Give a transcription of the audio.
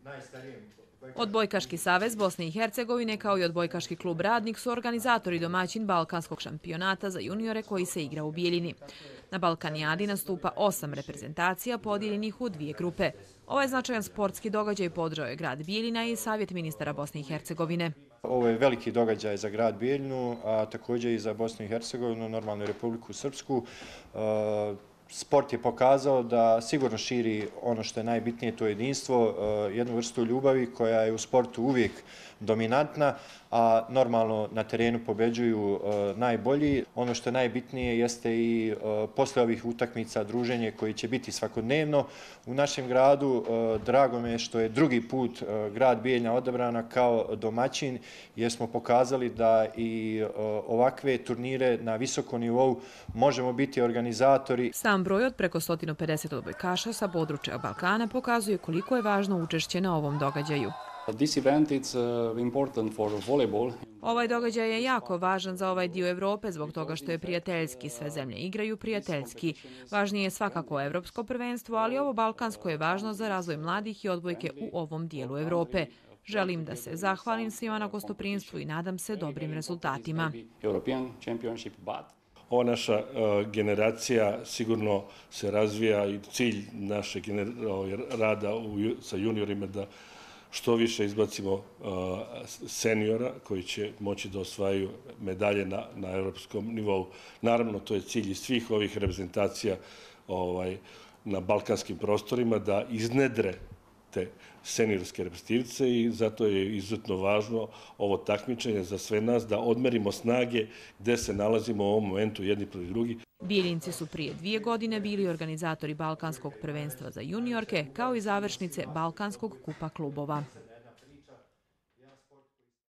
Odbojkaški savez Bosne i Hercegovine kao i Odbojkaški klub Radnik su organizatori domaćin Balkanskog šampionata za juniore koji se igra u Bijeljini. Na Balkanijadi nastupa 8 reprezentacija podijeljenih u 2 grupe. Ovaj značajan sportski događaj podržao je grad Bijeljina i Savjet ministara Bosne i Hercegovine. Ovo je veliki događaj za grad Bijeljinu, a također i za Bosnu i Hercegovinu, normalno i Republiku Srpsku. Sport je pokazao da sigurno širi ono što je najbitnije, to jedinstvo, jednu vrstu ljubavi koja je u sportu uvijek dominantna, a normalno na terenu pobeđuju najbolji. Ono što je najbitnije jeste i posle ovih utakmica druženje koji će biti svakodnevno u našem gradu. Drago me je što je drugi put grad Bijeljina odabrana kao domaćin, jer smo pokazali da i ovakve turnire na visokom nivou možemo biti organizatori. Sam broj od preko 150 odbojkaša sa područja Balkana pokazuje koliko je važno učešće na ovom događaju. Ovaj događaj je jako važan za ovaj dio Evrope zbog toga što je prijateljski. Sve zemlje igraju prijateljski. Važnije je svakako evropsko prvenstvo, ali ovo balkansko je važno za razvoj mladih i odbojke u ovom dijelu Evrope. Želim da se zahvalim svima na gostoprimstvu i nadam se dobrim rezultatima. Ova naša generacija sigurno se razvija i cilj našeg rada sa juniorima da što više izbacimo seniora koji će moći da osvajaju medalje na evropskom nivou. Naravno, to je cilj i svih ovih reprezentacija na balkanskim prostorima da iznedre te seniorske reprezentativce i zato je izuzetno važno ovo takmičenje za sve nas da odmerimo snage gde se nalazimo u ovom momentu jedni protiv drugi. Bijeljinci su prije 2 godine bili organizatori Balkanskog prvenstva za juniorke kao i završnice Balkanskog kupa klubova.